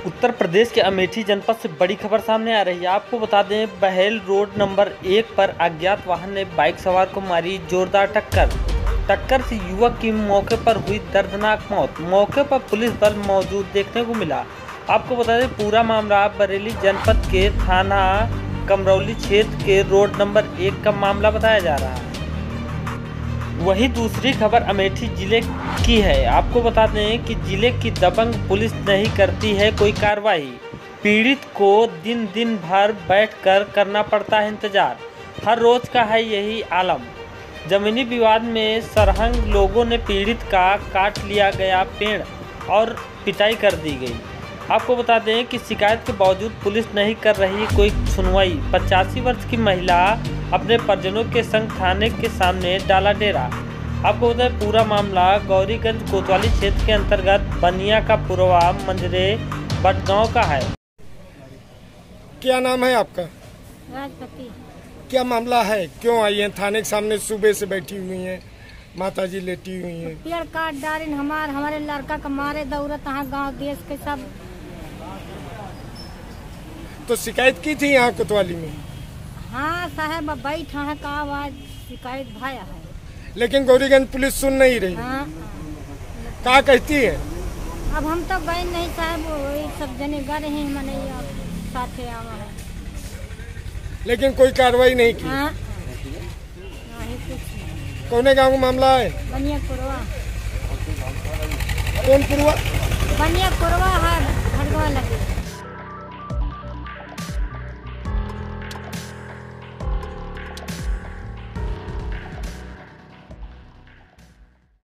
उत्तर प्रदेश के अमेठी जनपद से बड़ी खबर सामने आ रही है। आपको बता दें, बहेल रोड नंबर 1 पर अज्ञात वाहन ने बाइक सवार को मारी जोरदार टक्कर से युवक की मौके पर हुई दर्दनाक मौत। मौके पर पुलिस बल मौजूद देखने को मिला। आपको बता दें, पूरा मामला बरेली जनपद के थाना कमरौली क्षेत्र के रोड नंबर 1 का मामला बताया जा रहा है। वहीं दूसरी खबर अमेठी जिले की है। आपको बता दें कि जिले की दबंग पुलिस नहीं करती है कोई कार्रवाई। पीड़ित को दिन भर बैठकर करना पड़ता है इंतजार। हर रोज का है यही आलम। जमीनी विवाद में सरहंग लोगों ने पीड़ित का काट लिया गया पेड़ और पिटाई कर दी गई। आपको बता दें कि शिकायत के बावजूद पुलिस नहीं कर रही कोई सुनवाई। 85 वर्ष की महिला अपने परिजनों के संग थाने के सामने डाला डेरा। आपको बताएं, पूरा मामला गौरीगंज कोतवाली क्षेत्र के अंतर्गत बनिया का पुरवा मंजरे बटगांव का है। क्या नाम है आपका? राजपति। क्या मामला है? क्यों आई हैं थाने के सामने? सुबह से बैठी हुई हैं, माताजी लेटी हुई हैं। पेड़ काट डालिन हमारे लड़का का मारे दौड़त गांव देश के सब। तो शिकायत की थी यहाँ कोतवाली में? हाँ साहब, बैठा है का आवाज शिकायत भाया है, लेकिन गौरीगंज पुलिस सुन नहीं रही। हाँ। क्या कहती है? अब हम तो गए नहीं साहब, वही सब जने गए हैं, मने साथे आवा है, लेकिन कोई कार्रवाई नहीं की। हाँ। कौन गाँव का मामला है? बनिया पुरवा। कौन पुरवा? बनिया पुरवा है, भड़वा लगे।